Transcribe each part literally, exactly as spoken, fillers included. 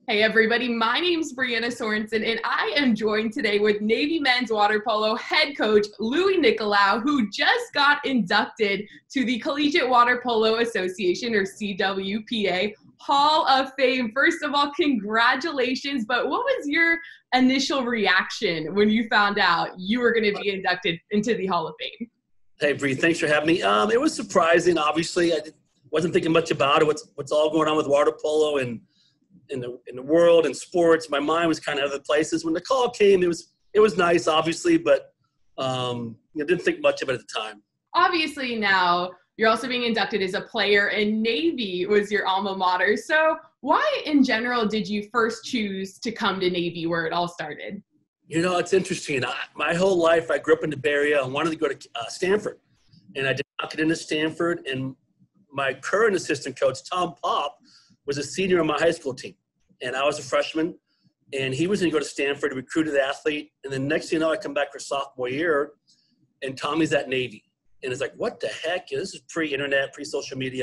Hey everybody, my name's Breanna Sorensen and I am joined today with Navy men's water polo head coach Coach Nicolao, who just got inducted to the Collegiate Water Polo Association, or C W P A Hall of Fame. First of all, congratulations, but what was your initial reaction when you found out you were going to be inducted into the Hall of Fame? Hey Bree, thanks for having me. Um, it was surprising, obviously. I wasn't thinking much about it, what's, what's all going on with water polo and in the in the world and sports. My mind was kind of other places. When the call came, it was it was nice, obviously, but um, I didn't think much of it at the time. Obviously, now you're also being inducted as a player, and Navy was your alma mater. So why, in general, did you first choose to come to Navy, where it all started? You know, it's interesting. I, my whole life, I grew up in the Bay Area and wanted to go to uh, Stanford, and I did not get into Stanford. And my current assistant coach, Tom Pop, was a senior on my high school team, and I was a freshman, and he was going to go to Stanford to recruit an athlete. And then next thing you know, I come back for sophomore year, and Tommy's at Navy. And it's like, what the heck? This is pre-internet, pre-social media.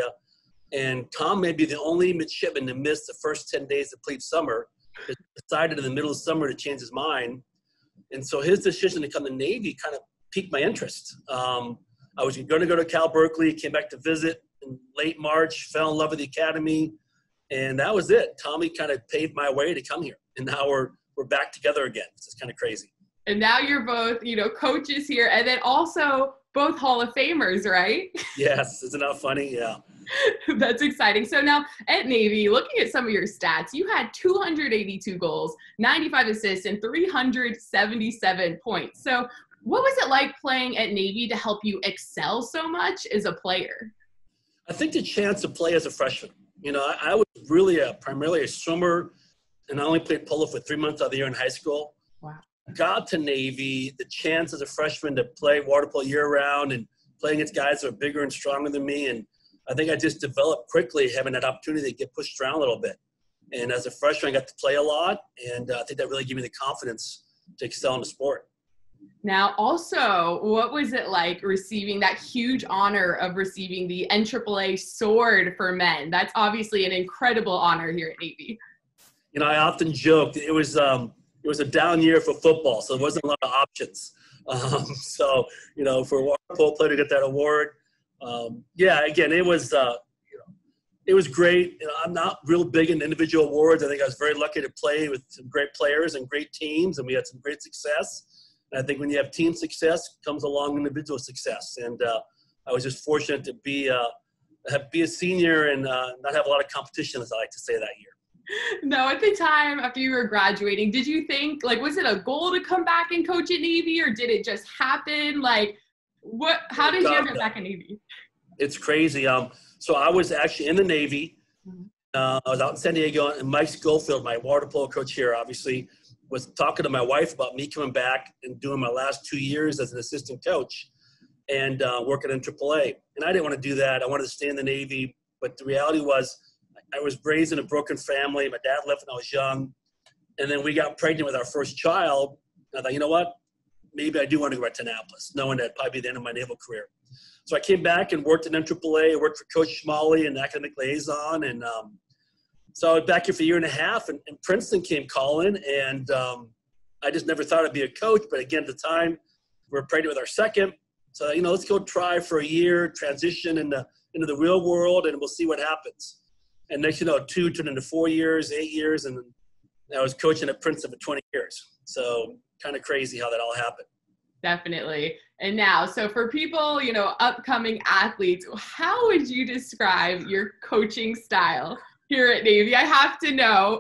And Tom may be the only midshipman to miss the first ten days of plebe summer, decided in the middle of summer to change his mind. And so his decision to come to Navy kind of piqued my interest. Um, I was going to go to Cal Berkeley, came back to visit in late March, fell in love with the academy. And that was it. Tommy kind of paved my way to come here. And now we're we're back together again. It's just kind of crazy. And now you're both, you know, coaches here, and then also both Hall of Famers, right? Yes. Isn't that funny? Yeah. That's exciting. So now at Navy, looking at some of your stats, you had two hundred eighty-two goals, ninety-five assists, and three hundred seventy-seven points. So what was it like playing at Navy to help you excel so much as a player? I think the chance to play as a freshman. You know, I, I was really a, primarily a swimmer, and I only played polo for three months out of the year in high school. Wow. Got to Navy, the chance as a freshman to play water polo year-round and playing against guys that are bigger and stronger than me. And I think I just developed quickly, having that opportunity to get pushed around a little bit. And as a freshman, I got to play a lot, and uh, I think that really gave me the confidence to excel in the sport. Now, also, what was it like receiving that huge honor of receiving the N triple A sword for men? That's obviously an incredible honor here at Navy. You know, I often joked it was um, it was a down year for football, so there wasn't a lot of options. Um, so, you know, for a water polo player to get that award, um, yeah, again, it was uh, you know, it was great. You know, I'm not real big in individual awards. I think I was very lucky to play with some great players and great teams, and we had some great success. And I think when you have team success, comes along individual success. And uh, I was just fortunate to be, uh, have, be a senior and uh, not have a lot of competition, as I like to say, that year. No, at the time after you were graduating, did you think, like, was it a goal to come back and coach at Navy, or did it just happen? Like, what? How did you end up back at Navy? It's crazy. Um, so I was actually in the Navy. Uh, I was out in San Diego, and Mike Schofield, my water polo coach here, obviously, was talking to my wife about me coming back and doing my last two years as an assistant coach and uh, working in triple A. And I didn't want to do that. I wanted to stay in the Navy. But the reality was I was raised in a broken family. My dad left when I was young. And then we got pregnant with our first child. And I thought, you know what? Maybe I do want to go back to Annapolis, knowing that it'd probably be the end of my naval career. So I came back and worked in N triple A. I worked for Coach Schmalley and academic liaison. And um, So I was back here for a year and a half, and, and Princeton came calling, and um, I just never thought I'd be a coach. But again, at the time, we were pregnant with our second. So, you know, let's go try for a year, transition into, into the real world, and we'll see what happens. And next, you know, two turned into four years, eight years, and I was coaching at Princeton for twenty years. So kind of crazy how that all happened. Definitely. And now, so for people, you know, upcoming athletes, how would you describe your coaching style here at Navy? I have to know.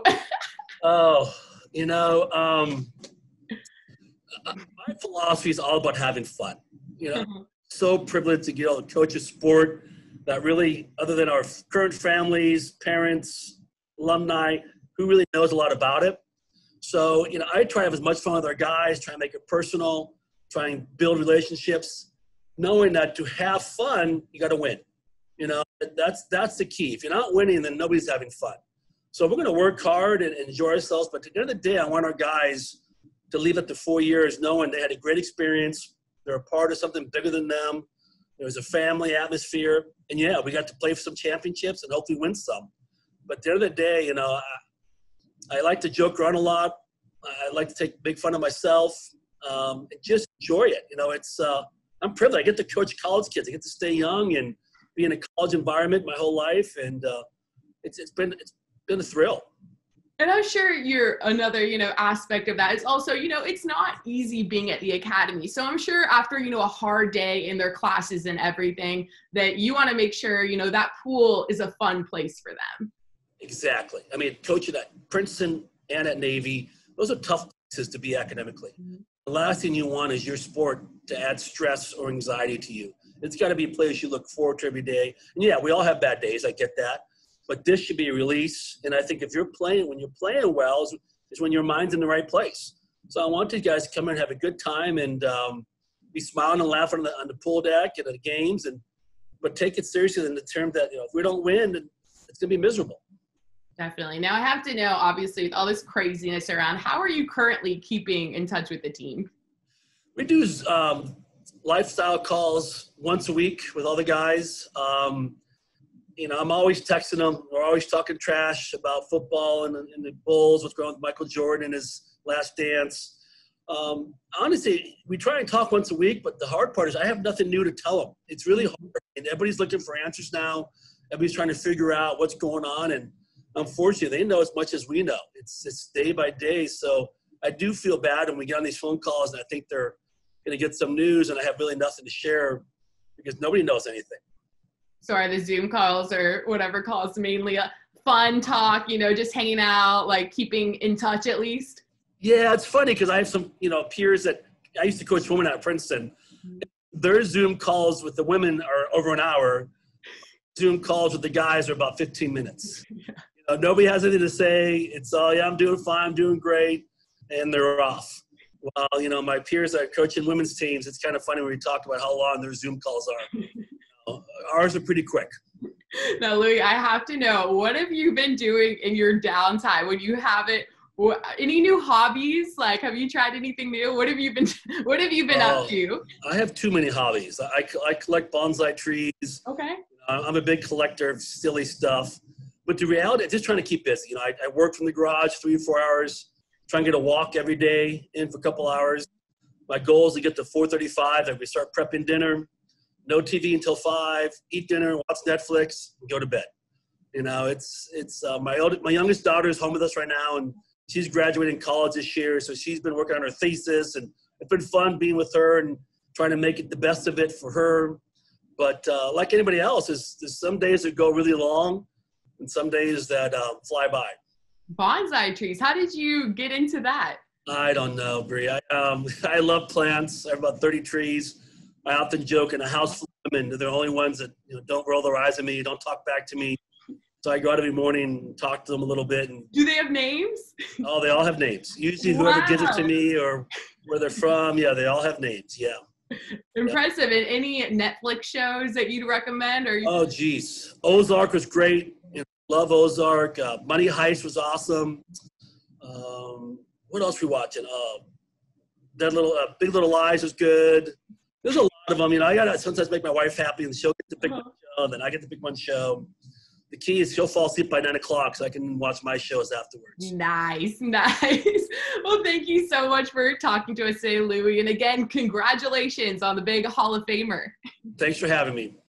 Oh, you know, um, my philosophy is all about having fun. You know, mm-hmm. So privileged to get able to coach a sport that really, other than our current families, parents, alumni, who really knows a lot about it. So, you know, I try to have as much fun with our guys, try and make it personal, try and build relationships, knowing that to have fun, you got to win. You know, that's that's the key. If you're not winning, then nobody's having fun. So we're going to work hard and enjoy ourselves. But at the end of the day, I want our guys to leave after four years knowing they had a great experience. They're a part of something bigger than them. There was a family atmosphere. And, yeah, we got to play for some championships and hopefully win some. But at the end of the day, you know, I like to joke around a lot. I like to take big fun of myself. Um, and just enjoy it. You know, it's uh, I'm privileged. I get to coach college kids. I get to stay young and be in a college environment my whole life, and uh, it's it's been it's been a thrill. And I'm sure you're another, you know, aspect of that is also, you know, it's not easy being at the academy. So I'm sure after, you know, a hard day in their classes and everything, that you want to make sure, you know, that pool is a fun place for them. Exactly. I mean, coaching at Princeton and at Navy, those are tough places to be academically. Mm-hmm. The last thing you want is your sport to add stress or anxiety to you. It's got to be a place you look forward to every day. And yeah, we all have bad days. I get that. But this should be a release. And I think if you're playing, when you're playing well, is, is when your mind's in the right place. So I want you guys to come in and have a good time and um, be smiling and laughing on the, on the pool deck and at the games. And but take it seriously in the term that, you know, if we don't win, then it's going to be miserable. Definitely. Now I have to know, obviously, with all this craziness around, how are you currently keeping in touch with the team? We do um, lifestyle calls once a week with all the guys. Um, You know, I'm always texting them. We're always talking trash about football and, and the Bulls, what's going on with Michael Jordan and his last dance. Um, honestly, we try and talk once a week, but the hard part is I have nothing new to tell them. It's really hard. And everybody's looking for answers now. Everybody's trying to figure out what's going on. And unfortunately, they know as much as we know. It's, it's day by day. So I do feel bad when we get on these phone calls and I think they're going to get some news and I have really nothing to share because nobody knows anything. So are the Zoom calls or whatever calls mainly a fun talk, you know, just hanging out, like keeping in touch at least? Yeah, it's funny because I have some, you know, peers that I used to coach women at Princeton. Mm-hmm. Their Zoom calls with the women are over an hour. Zoom calls with the guys are about fifteen minutes. Yeah. You know, nobody has anything to say. It's all, yeah, I'm doing fine, I'm doing great, and they're off. Well, you know, my peers that are coaching women's teams, it's kind of funny when we talk about how long their Zoom calls are. Ours are pretty quick. Now, Louis, I have to know, what have you been doing in your downtime when you have it? What, any new hobbies? Like, have you tried anything new? What have you been, what have you been uh, up to? I have too many hobbies. I, I collect bonsai trees. Okay. I'm a big collector of silly stuff. But the reality, I'm just trying to keep busy. You know, I, I work from the garage three or four hours, try and get a walk every day in for a couple hours. My goal is to get to four thirty-five and we start prepping dinner. No T V until five, eat dinner, watch Netflix, and go to bed. You know, it's it's uh, my oldest, my youngest daughter is home with us right now, and she's graduating college this year, so she's been working on her thesis, and it's been fun being with her and trying to make it the best of it for her. But uh, like anybody else, there's, there's some days that go really long, and some days that uh, fly by. Bonsai trees. How did you get into that? I don't know, Bree. I um, I love plants. I have about thirty trees. I often joke in a house full of women, they're the only ones that, you know, don't roll their eyes at me, don't talk back to me. So I go out every morning and talk to them a little bit. And do they have names? Oh, they all have names. Usually whoever Wow. gives it to me or where they're from, yeah, they all have names, yeah. Impressive. Yeah. And any Netflix shows that you'd recommend? Or you- Oh, geez. Ozark was great. You know, love Ozark. Uh, Money Heist was awesome. Um, what else were we watching? Uh, that little uh, Big Little Lies was good. There's a lot of them. You know, I gotta sometimes make my wife happy, and she'll get to pick uh-huh. one show, and then I get to pick one show. The key is she'll fall asleep by nine o'clock, so I can watch my shows afterwards. Nice, nice. Well, thank you so much for talking to us today, Louis. And again, congratulations on the big Hall of Famer. Thanks for having me.